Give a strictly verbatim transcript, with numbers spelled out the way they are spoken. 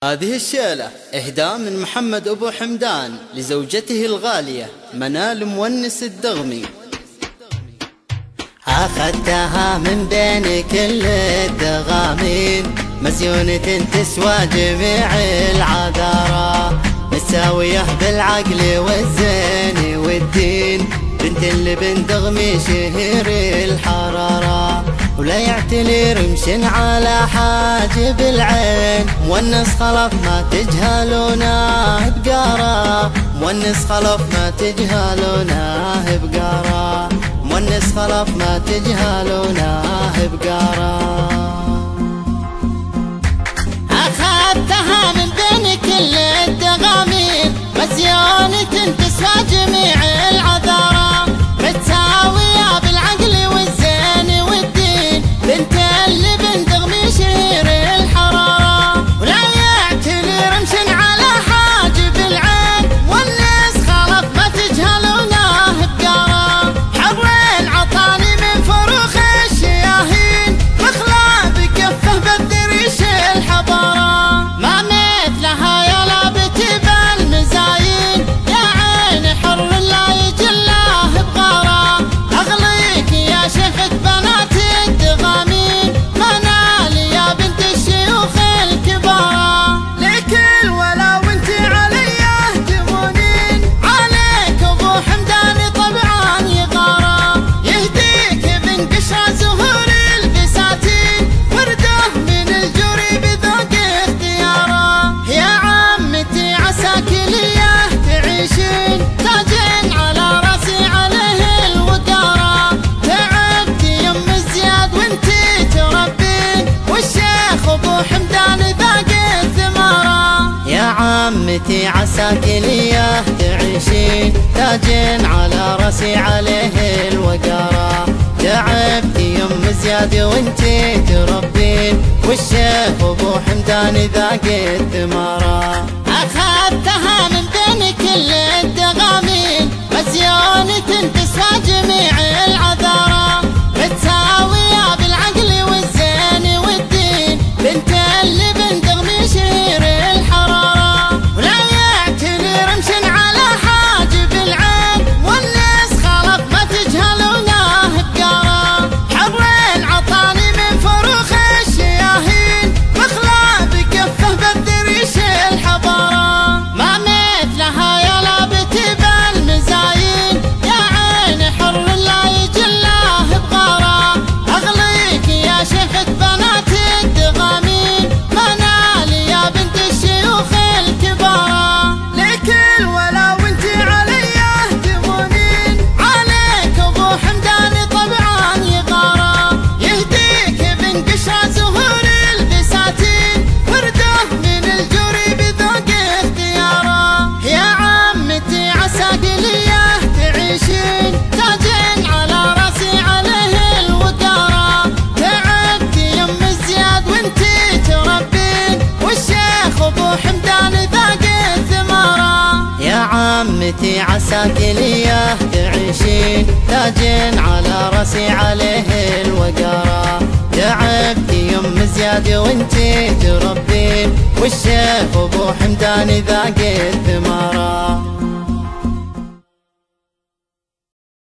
هذه الشيلة إهداء من محمد أبو حمدان لزوجته الغالية منال مونس الدغمي. أخذتها من بين كل الدغامين، مزيونة تسوى جميع العذارى، متساوية بالعقل والزين والدين، بنت اللبن دغمي شهير الحرارة، ولا يعتلي رمش على حاجب العين، مونس خلف ما تجهلونه بقارة، مونس خلف ما تجهلونه بقارة، مونس خلف ما تجهلونه بقارة. أخذتها من بين كل الدغامين، مزيونة تسوى جميع العذارى، متساوية بالعقل والزين والدين، بنت اللبن دغمي شهير الحرارة، ولا يعتلي رمش على حاجب العين، والناس خلف ما تجهلونه بقارة، حر عطاني من فروخ الشياهين، مخلى بكفه بالدريش الحضارة، ما مثلها يا لابت بالمزايين، يا عين حر لا يجله بغارة، أغليك يا شيخة بنات الدغامين، منال يا بنت الشيوخ الكبارى، لك الولا وانت عليه تمونين، عليك ابو حمدان طبعا يغارى، يهديك بن قشرة زهور البساتين، ورده من الجوري بذوق اختياره، يا عمتي عساك ليه تعيشين، تاج على راسي عليه الوقارة، تعبت يم الزياد وانتي تربين، والشيخ ابو حمدان ذاق الثمارة، يا عمتي عساك ليه تعيشين، تاج على راسي عليه الوقارة، تعبت يم زياد وانتي تربين، والشيخ ابو حمدان ذاق الثمارة. أخذتها من بين كل الدغامين، مزيونة تسوى جميع العذارى، متساوية بالعقل والزين والدين، بنت اللبن دغمي شهير الحرارة، ولا يعتلي رمش على حاجب العين، والناس خلف ما تجهلونه بقارة، حر عطاني من فروخ الشياهين، مخلى بكفه بالدريش الحضارة، ما مثلها يا لابت بالمزايين، يا عين حر لا يجله بغارة، أغليك يا شيخة بنات الدغامين، منال يا بنت الشيوخ الكبارى، لك الولا وانت عليه تمونين، عليك ابو حمدان طبعا يغارى، يهديك بن قشرة زهور البساتين، ورده من الجوري بذوق اختياره، يا عمتي عساك ليه تعيشين، تاج على راسي عليه الوقارة، تعبت يم الزياد وانتي تربين، والشيخ ابو حمدان ذاق الثمارة، يا عمتي عساك ليه تعيشين، تاج على راسي عليه الوقارة، تعبت يم زياد وانتي تربين، والشيخ ابو حمدان ذاق الثمارة.